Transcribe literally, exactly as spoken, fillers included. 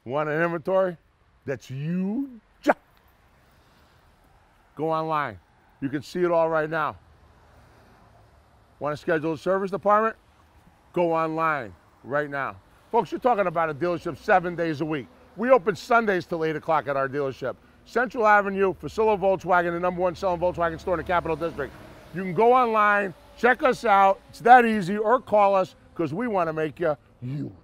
Want an inventory that's huge? Go online. You can see it all right now. Want to schedule a service department? Go online right now. Folks, you're talking about a dealership seven days a week. We open Sundays till eight o'clock at our dealership. Central Avenue, Facilla Volkswagen, the number one selling Volkswagen store in the Capital District. You can go online, check us out. It's that easy, or call us, because we want to make you huge.